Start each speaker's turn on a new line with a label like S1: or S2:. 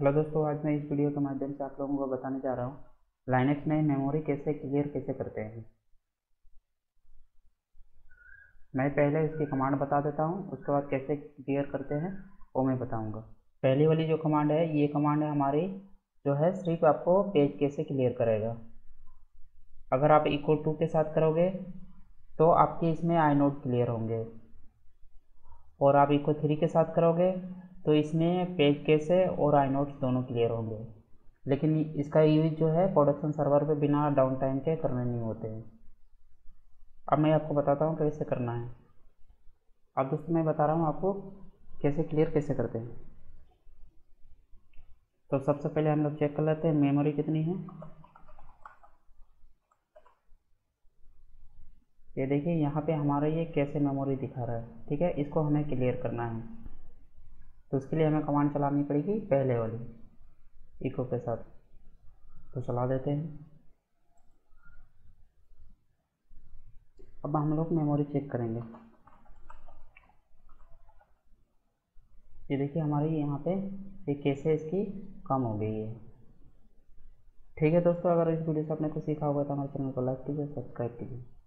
S1: Hello दोस्तों, आज मैं इस वीडियो के माध्यम से आप लोगों को बताने जा रहा हूँ लाइनक्स में मेमोरी क्लियर कैसे करते हैं। मैं पहले इसकी कमांड बता देता हूँ, उसके बाद कैसे क्लियर करते हैं वो मैं बताऊँगा। पहली वाली जो कमांड है, ये कमांड है हमारी, जो है सिर्फ आपको पेज कैसे क्लियर करेगा। अगर आप इक्वल टू के साथ करोगे तो आपके इसमें आई नोट क्लियर होंगे, और आप इक्वल 3 के साथ करोगे तो इसमें पेज कैसे और आई नोट्स दोनों क्लियर होंगे। लेकिन इसका यूज जो है प्रोडक्शन सर्वर पे बिना डाउन टाइम के करने नहीं होते हैं। अब मैं आपको बताता हूँ कैसे करना है। अब दोस्तों मैं बता रहा हूँ आपको कैसे करते हैं। तो सबसे पहले हम लोग चेक कर लेते हैं मेमोरी कितनी है। ये देखिए यहाँ पे हमारा ये कैसे मेमोरी दिखा रहा है, ठीक है। इसको हमें क्लियर करना है, तो उसके लिए हमें कमांड चलानी पड़ेगी पहले वाली इको के साथ। तो चला देते हैं। अब हम लोग मेमोरी चेक करेंगे। ये देखिए हमारी यहाँ पे ये कैसे इसकी कम हो गई है। ठीक है दोस्तों, अगर इस वीडियो से आपने कुछ सीखा होगा तो हमारे चैनल को लाइक कीजिए, सब्सक्राइब कीजिए।